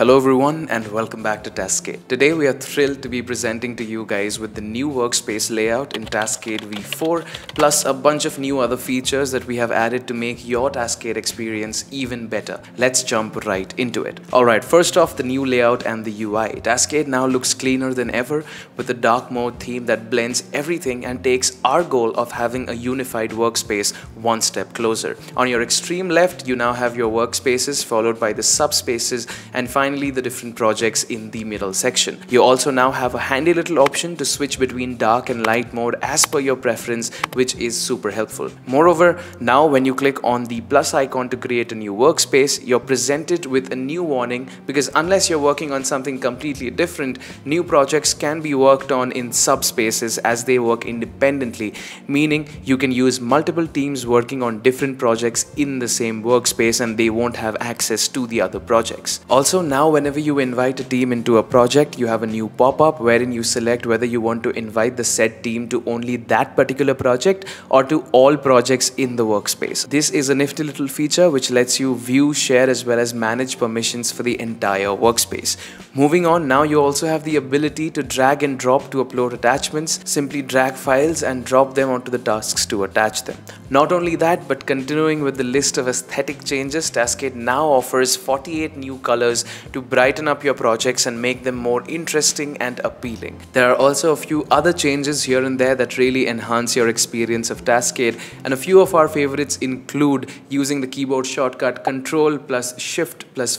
Hello everyone and welcome back to Taskade. Today we are thrilled to be presenting to you guys with the new workspace layout in Taskade V4 plus a bunch of new other features that we have added to make your Taskade experience even better. Let's jump right into it. Alright, first off, the new layout and the UI. Taskade now looks cleaner than ever with a dark mode theme that blends everything and takes our goal of having a unified workspace one step closer. On your extreme left, you now have your workspaces followed by the subspaces and finally the different projects in the middle section. You also now have a handy little option to switch between dark and light mode as per your preference, which is super helpful. Moreover, now when you click on the plus icon to create a new workspace, you're presented with a new warning because unless you're working on something completely different, new projects can be worked on in subspaces as they work independently, meaning you can use multiple teams working on different projects in the same workspace and they won't have access to the other projects. Also, now whenever you invite a team into a project, you have a new pop-up wherein you select whether you want to invite the said team to only that particular project or to all projects in the workspace. This is a nifty little feature which lets you view, share as well as manage permissions for the entire workspace. Moving on, now you also have the ability to drag and drop to upload attachments. Simply drag files and drop them onto the tasks to attach them. Not only that, but continuing with the list of aesthetic changes, Taskade now offers 48 new colors to brighten up your projects and make them more interesting and appealing. There are also a few other changes here and there that really enhance your experience of Taskade, and a few of our favorites include using the keyboard shortcut Ctrl plus Shift plus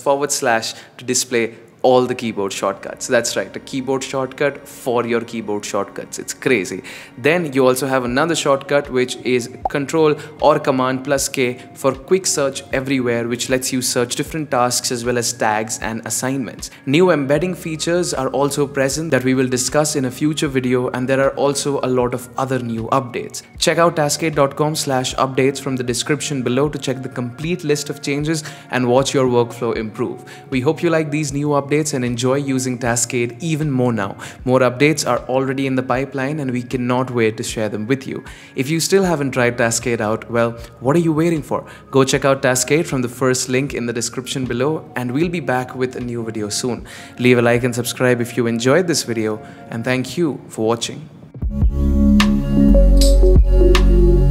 / to display all the keyboard shortcuts. That's right, a keyboard shortcut for your keyboard shortcuts. It's crazy. Then you also have another shortcut which is Control or Command plus K for quick search everywhere, which lets you search different tasks as well as tags and assignments. New embedding features are also present that we will discuss in a future video, and there are also a lot of other new updates. Check out taskade.com/updates from the description below to check the complete list of changes and watch your workflow improve. We hope you like these new updates and enjoy using Taskade even more now. More updates are already in the pipeline and we cannot wait to share them with you. If you still haven't tried Taskade out, well, what are you waiting for? Go check out Taskade from the first link in the description below, and we'll be back with a new video soon. Leave a like and subscribe if you enjoyed this video, and thank you for watching.